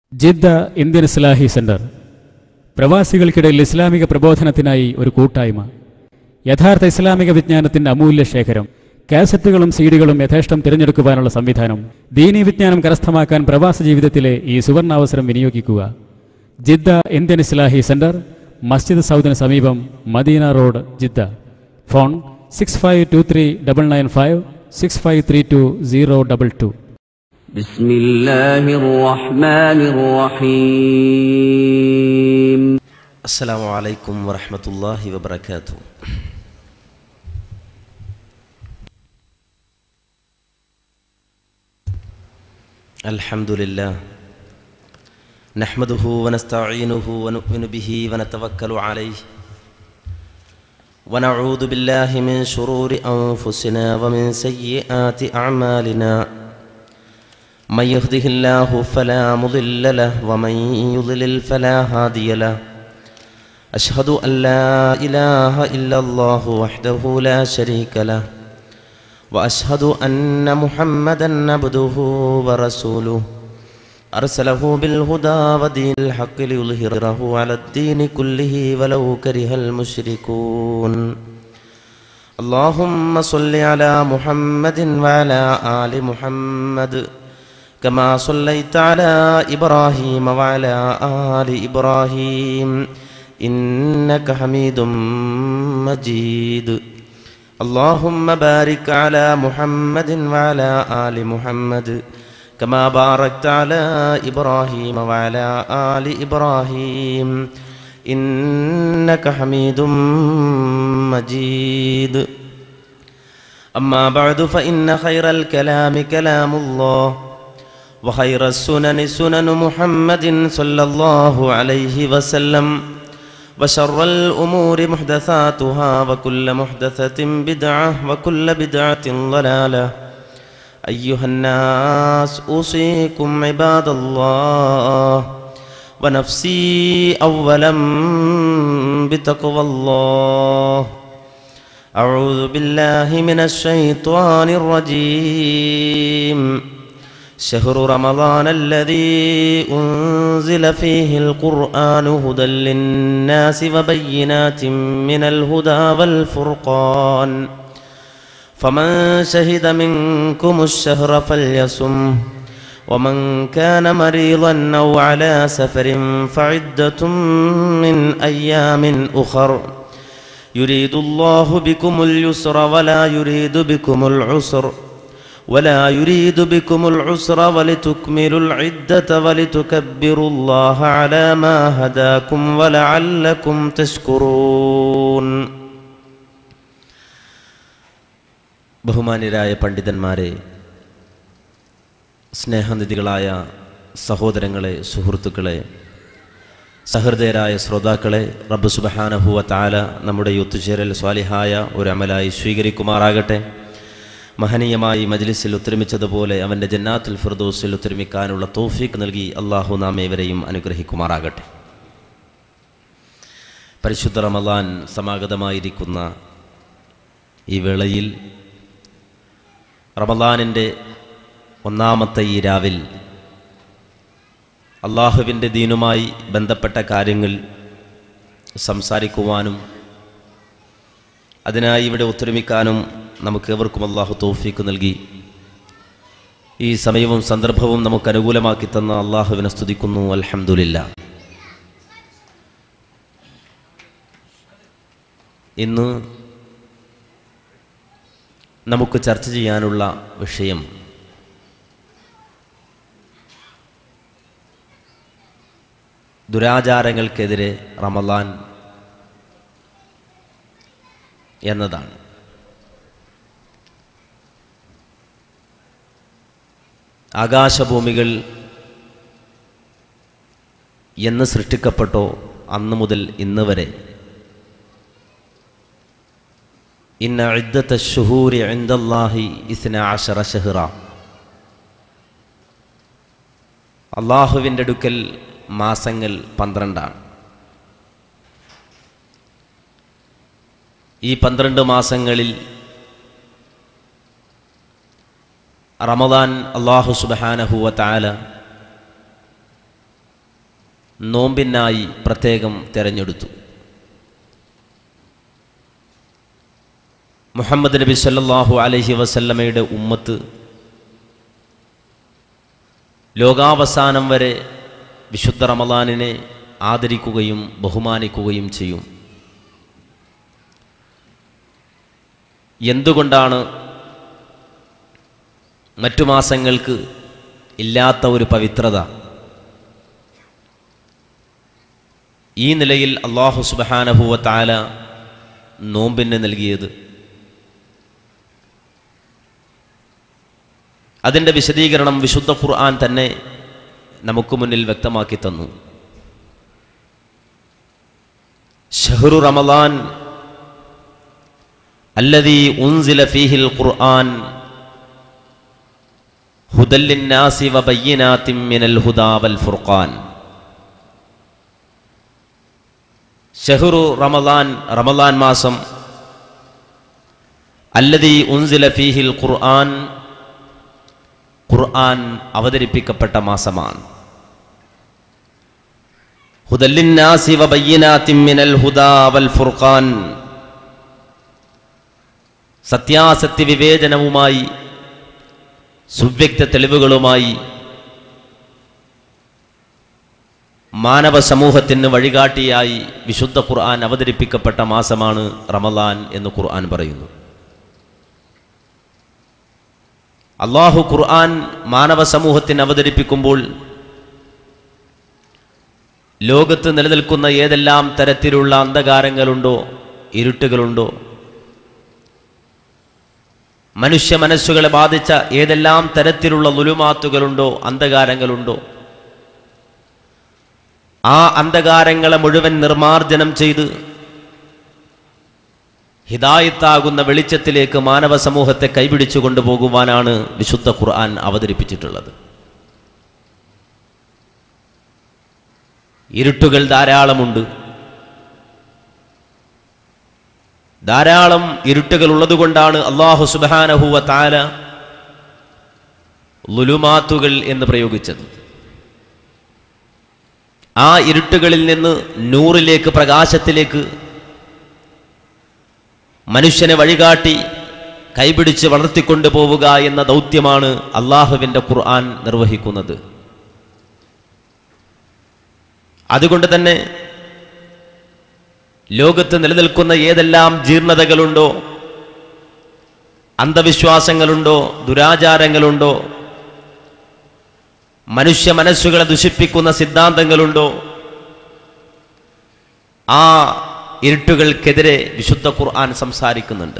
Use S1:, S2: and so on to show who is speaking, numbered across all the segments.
S1: Jeddah Indian Islahi centre പ്രവാസികൾക്കിടയിൽ ഇസ്ലാമിക പ്രബോധനത്തിനായി ഒരു കൂട്ടായ്മ. യഥാർത്ഥ ഇസ്ലാമിക വിജ്ഞാനത്തിന്റെ അമൂല്യ ശേഖരം. കാസറ്റുകളും സീഡികളും യഥേഷ്ടം തിരഞ്ഞെടുക്കുവാനുള്ള സംവിധാനം. ദീനീ വിജ്ഞാനം കരസ്ഥമാക്കാൻ പ്രവാസ ജീവിതത്തിലെ ഈ സുവർണാവസരം വിനിയോഗിക്കുക. Jeddah Indian Islahi centre, Masjid സൗദിന് സമീപം, മദീന റോഡ്, ജിദ്ദ. ഫോൺ 652395 6532
S2: بسم الله الرحمن الرحيم.
S3: السلام عليكم ورحمة الله وبركاته. الحمد لله نحمده ونستعينه ونؤمن به ونتوكل عليه ونعوذ بالله من شرور أنفسنا ومن سيئات أعمالنا. من يهده الله فلا مضل له ومن يضلل فلا هادي له. أشهد أن لا إله إلا الله وحده لا شريك له وأشهد أن محمدا عبده ورسوله أرسله بالهدى ودين الحق ليظهره على الدين كله ولو كره المشركون. اللهم صل على محمد وعلى آل محمد كما صليت على إبراهيم وعلى آل إبراهيم إنك حميد مجيد. اللهم بارك على محمد وعلى آل محمد كما باركت على إبراهيم وعلى آل إبراهيم إنك حميد مجيد. أما بعد فإن خير الكلام كلام الله وخير السنن سنن محمد صلى الله عليه وسلم وشر الأمور محدثاتها وكل محدثة بدعة وكل بدعة ضلالة. أيها الناس أوصيكم عباد الله ونفسي أولا بتقوى الله. أعوذ بالله من الشيطان الرجيم. شهر رمضان الذي أنزل فيه القرآن هدى للناس وبينات من الهدى والفرقان فمن شهد منكم الشهر فليصم ومن كان مريضا أو على سفر فعدة من أيام أخر يريد الله بكم اليسر ولا يريد بكم العسر ولتكملوا العدة ولتكبروا الله على ما هداكم ولعلكم تشكرون. ബഹുമാന്യരായ പണ്ഡിതന്മാരെ, സ്നേഹനിധികളായ സഹോദരങ്ങളെ, സുഹൃത്തുക്കളെ, സഹൃദയരായ ശ്രോതാക്കളെ, റബ്ബ് സുബ്ഹാനഹു വ തആല നമ്മുടെ ഈ ഒത്തുചേരൽ സ്വാലിഹായ ഒരു അമലായി സ്വീകരിക്കുമാറാകട്ടെ. മഹനീയമായി മജ്ലിസിൽ ഒത്തൊരുമിച്ചതുപോലെ അവൻ്റെ ജന്നാത്തുൽ ഫിർദൗസിൽ ഒത്തൊരുമിക്കാനുള്ള തൗഫീഖ് നൽകി അള്ളാഹു നാം ഏവരെയും അനുഗ്രഹിക്കുമാറാകട്ടെ. പരിശുദ്ധ റമളാൻ സമാഗതമായിരിക്കുന്ന ഈ വേളയിൽ റമളാനിൻ്റെ ഒന്നാമത്തെ ഈ രാവിൽ അള്ളാഹുവിൻ്റെ ദീനുമായി ബന്ധപ്പെട്ട കാര്യങ്ങൾ സംസാരിക്കുവാനും അതിനായി ഇവിടെ ഒത്തൊരുമിക്കാനും നമുക്കേവർക്കും അള്ളാഹു തൗഫീഖ് നൽകി. ഈ സമയവും സന്ദർഭവും നമുക്ക് അനുകൂലമാക്കി തന്ന അള്ളാഹുവിനെ സ്തുതിക്കുന്നു. അൽഹംദുലില്ലാ. ഇന്ന് നമുക്ക് ചർച്ച ചെയ്യാനുള്ള വിഷയം ദുരാചാരങ്ങൾക്കെതിരെ റമളാൻ എന്നതാണ്. ആകാശഭൂമികൾ എന്ന് സൃഷ്ടിക്കപ്പെട്ടോ അന്നു മുതൽ ഇന്ന് വരെ ഇന്ന ഇദ്ദത ശുഹൂരി ഇൻദല്ലാഹി 12 ശഹ്റ, അള്ളാഹുവിൻ്റെ അടുക്കൽ മാസങ്ങൾ 12. ഈ 12 മാസങ്ങളിൽ റമദാൻ അല്ലാഹു സുബ്ഹാനഹു വ തആല നോമ്പിനായി പ്രത്യേകം തിരഞ്ഞെടുത്തു. മുഹമ്മദ് നബി സല്ലല്ലാഹു അലൈഹി വസല്ലമയുടെ ഉമ്മത്ത് ലോകാവസാനം വരെ വിശുദ്ധ റമളാനിനെ ആദരിക്കുകയും ബഹുമാനിക്കുകയും ചെയ്യും. എന്തുകൊണ്ടാണ് മറ്റു മാസങ്ങൾക്ക് ഇല്ലാത്ത ഒരു പവിത്രത ഈ നിലയിൽ അല്ലാഹു സുബ്ഹാനഹു വ തആല നോമ്പിന് നൽകിയത്? അതിൻ്റെ വിശദീകരണം വിശുദ്ധ ഖുർആൻ തന്നെ നമുക്ക് മുന്നിൽ വ്യക്തമാക്കി തന്നു. ശഹ്റു റമളാൻ അല്ലദീ ഉൻസില ഫീഹിൽ ഖുർആൻ ഹുദൽ ലിന്നാസി വബയ്യിനാത്തിൻ മിനൽ ഹുദാ വൽ ഫുർഖാൻ. ശഹ്റു റമളാൻ, റമളാൻ മാസം, അല്ലദീ ഉൻസില ഫീഹിൽ ഖുർആൻ, ഖുർആൻ അവതരിപ്പിക്കപ്പെട്ട മാസമാണ്. ഹുദൽ ലിന്നാസി വബയ്യിനാത്തിൻ മിനൽ ഹുദാ വൽ ഫുർഖാൻ, സത്യാസത്യ വിവേചനവുമായി സുവ്യക്ത തെളിവുകളുമായി മാനവ സമൂഹത്തിന് വഴികാട്ടിയായി വിശുദ്ധ ഖുർആൻ അവതരിപ്പിക്കപ്പെട്ട മാസമാണ് റമളാൻ എന്ന് ഖുർആൻ പറയുന്നു. അല്ലാഹു ഖുർആൻ മാനവ സമൂഹത്തിന് അവതരിപ്പിക്കുമ്പോൾ ലോകത്ത് നിലനിൽക്കുന്ന ഏതെല്ലാം തരത്തിലുള്ള അന്ധകാരങ്ങളുണ്ടോ, ഇരുട്ടുകളുണ്ടോ, മനുഷ്യ മനസ്സുകളെ ബാധിച്ച ഏതെല്ലാം തരത്തിലുള്ള ളുലുമാത്തുകളുണ്ടോ, അന്ധകാരങ്ങളുണ്ടോ, ആ അന്ധകാരങ്ങളെ മുഴുവൻ നിർമാർജനം ചെയ്ത് ഹിദായത്താകുന്ന വെളിച്ചത്തിലേക്ക് മാനവ സമൂഹത്തെ കൈപിടിച്ചു കൊണ്ടുപോകുവാനാണ് വിശുദ്ധ ഖുർആൻ അവതരിപ്പിച്ചിട്ടുള്ളത്. ഇരുട്ടുകൾ ധാരാളമുണ്ട്. ധാരാളം ഇരുട്ടുകൾ ഉള്ളതുകൊണ്ടാണ് അല്ലാഹു സുബ്ഹാനഹു വ തആല ളുലുമാത്തുകൾ എന്ന് പ്രയോഗിച്ചത്. ആ ഇരുട്ടുകളിൽ നിന്ന് നൂറിലേക്ക്, പ്രകാശത്തിലേക്ക് മനുഷ്യനെ വഴികാട്ടി കൈപിടിച്ച് വളർത്തിക്കൊണ്ടു പോവുക എന്ന ദൗത്യമാണ് അള്ളാഹുവിൻ്റെ ഖുർആൻ നിർവഹിക്കുന്നത്. അതുകൊണ്ട് തന്നെ ലോകത്ത് നിലനിൽക്കുന്ന ഏതെല്ലാം ജീർണതകളുണ്ടോ, അന്ധവിശ്വാസങ്ങളുണ്ടോ, ദുരാചാരങ്ങളുണ്ടോ, മനുഷ്യ മനസ്സുകളെ ദുഷിപ്പിക്കുന്ന സിദ്ധാന്തങ്ങളുണ്ടോ, ആ ഇരുട്ടുകൾക്കെതിരെ വിശുദ്ധ ഖുർആൻ സംസാരിക്കുന്നുണ്ട്.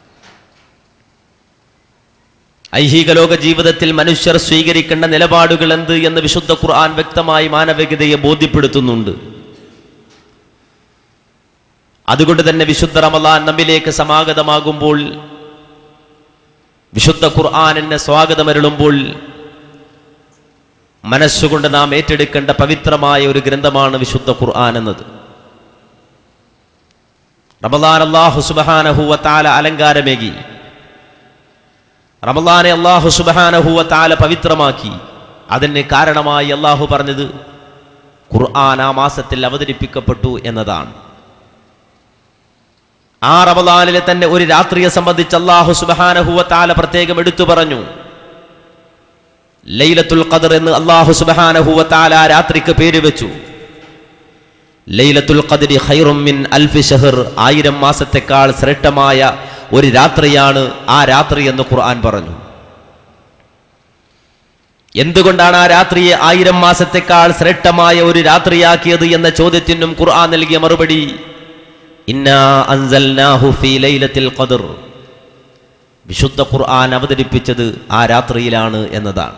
S3: ഐഹിക ലോക ജീവിതത്തിൽ മനുഷ്യർ സ്വീകരിക്കേണ്ട നിലപാടുകൾ എന്ത് എന്ന് വിശുദ്ധ ഖുർആൻ വ്യക്തമായി മാനവികതയെ ബോധ്യപ്പെടുത്തുന്നുണ്ട്. അതുകൊണ്ട് തന്നെ വിശുദ്ധ റമളാൻ നമ്മിലേക്ക് സമാഗതമാകുമ്പോൾ, വിശുദ്ധ ഖുർആനിനെ സ്വാഗതമരുളുമ്പോൾ മനസ്സുകൊണ്ട് നാം ഏറ്റെടുക്കേണ്ട പവിത്രമായ ഒരു ഗ്രന്ഥമാണ് വിശുദ്ധ ഖുർആൻ എന്നത്. റമളാൻ അല്ലാഹു സുബ്ഹാനഹു വ തആല അലങ്കാരമേകി, റമളാനെ അല്ലാഹു സുബ്ഹാനഹു വ തആല പവിത്രമാക്കി. അതിന് കാരണമായി അല്ലാഹു പറഞ്ഞത് ഖുർആൻ ആ മാസത്തിൽ അവതരിപ്പിക്കപ്പെട്ടു എന്നതാണ്. ആ റമളാനിലെ തന്നെ ഒരു രാത്രിയെ സംബന്ധിച്ച് അല്ലാഹു സുബ്ഹാനഹു വ തആല പ്രത്യേകം എടുത്തു പറഞ്ഞു. ലൈലത്തുൽ ഖദ്ർ എന്ന് അല്ലാഹു സുബ്ഹാനഹു വ തആല രാത്രിക്ക് പേര് വെച്ചു. ലൈലത്തുൽ ഖദ്രി ഖൈറും മിൻ അൽഫി ശഹർ, 1000 മാസത്തെക്കാൾ ശ്രേഷ്ഠമായ ഒരു രാത്രിയാണ് ആ രാത്രി എന്ന് ഖുർആൻ പറഞ്ഞു. എന്തുകൊണ്ടാണ് ആ രാത്രിയെ 1000 മാസത്തെക്കാൾ ശ്രേഷ്ഠമായ ഒരു രാത്രിയാക്കിയത് എന്ന ചോദ്യത്തിനും ഖുർആൻ നൽകിയ മറുപടി ഇന്നാ അൻസൽനാഹു ഫീ ലൈലത്തിൽ ഖദ്ർ, വിശുദ്ധ ഖുർആൻ അവതരിപ്പിച്ചത് ആ രാത്രിയിലാണ് എന്നതാണ്.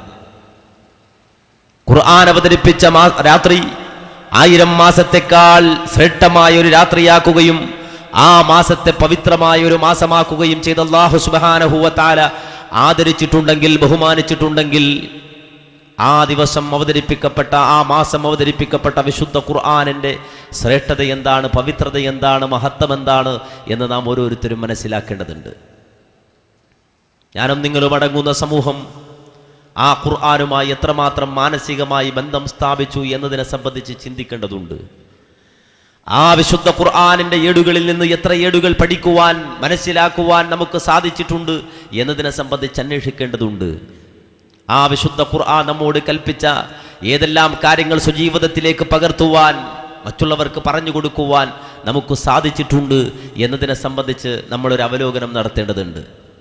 S3: ഖുർആൻ അവതരിപ്പിച്ച രാത്രി 1000 മാസത്തെക്കാൾ ശ്രേഷ്ഠമായ ഒരു രാത്രിയാക്കുകയും ആ മാസത്തെ പവിത്രമായ ഒരു മാസമാക്കുകയും ചെയ്ത അല്ലാഹു സുബ്ഹാനഹു വ തആല ആദരിച്ചിട്ടുണ്ടെങ്കിൽ, ബഹുമാനിച്ചിട്ടുണ്ടെങ്കിൽ, ആ ദിവസം അവതരിപ്പിക്കപ്പെട്ട, ആ മാസം അവതരിപ്പിക്കപ്പെട്ട വിശുദ്ധ ഖുർആനിൻ്റെ ശ്രേഷ്ഠത എന്താണ്, പവിത്രത എന്താണ്, മഹത്വം എന്താണ് എന്ന് നാം ഓരോരുത്തരും മനസ്സിലാക്കേണ്ടതുണ്ട്. ഞാനും നിങ്ങളും അടങ്ങുന്ന സമൂഹം ആ ഖുർആനുമായി എത്രമാത്രം മാനസികമായി ബന്ധം സ്ഥാപിച്ചു എന്നതിനെ സംബന്ധിച്ച് ചിന്തിക്കേണ്ടതുണ്ട്. ആ വിശുദ്ധ ഖുർആനിന്റെ ഏടുകളിൽ നിന്ന് എത്ര ഏടുകൾ പഠിക്കുവാൻ മനസ്സിലാക്കുവാൻ നമുക്ക് സാധിച്ചിട്ടുണ്ട് എന്നതിനെ സംബന്ധിച്ച് അന്വേഷിക്കേണ്ടതുണ്ട്. ആ വിശുദ്ധ ഖുർആൻ നമ്മോട് കൽപ്പിച്ച ഏതെല്ലാം കാര്യങ്ങൾ സ്വജീവിതത്തിലേക്ക് പകർത്തുവാൻ മറ്റുള്ളവർക്ക് പറഞ്ഞു കൊടുക്കുവാൻ നമുക്ക് സാധിച്ചിട്ടുണ്ട് എന്നതിനെ സംബന്ധിച്ച് നമ്മളൊരു അവലോകനം നടത്തേണ്ടതുണ്ട്.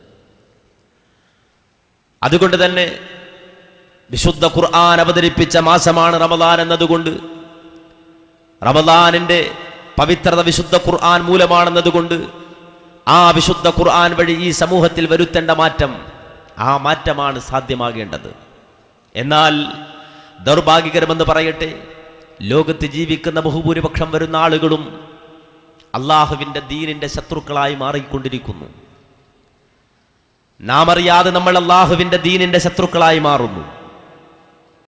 S3: അതുകൊണ്ട് തന്നെ വിശുദ്ധ ഖുർആൻ അവതരിപ്പിച്ച മാസമാണ് റമദാൻ എന്നതുകൊണ്ട്, റമദാനിന്റെ പവിത്രത വിശുദ്ധ ഖുർആൻ മൂലമാണെന്നതുകൊണ്ട് ആ വിശുദ്ധ ഖുർആൻ വഴി ഈ സമൂഹത്തിൽ വരുത്തേണ്ട മാറ്റം, ആ മാറ്റമാണ് സാധ്യമാകേണ്ടത്. എന്നാൽ ദൗർഭാഗ്യകരമെന്ന് പറയട്ടെ, ലോകത്ത് ജീവിക്കുന്ന ബഹുഭൂരിപക്ഷം വരുന്ന ആളുകളും അള്ളാഹുവിൻ്റെ ദീനിന്റെ ശത്രുക്കളായി മാറിക്കൊണ്ടിരിക്കുന്നു. നാം അറിയാതെ നമ്മൾ അള്ളാഹുവിൻ്റെ ദീനിന്റെ ശത്രുക്കളായി മാറുന്നു.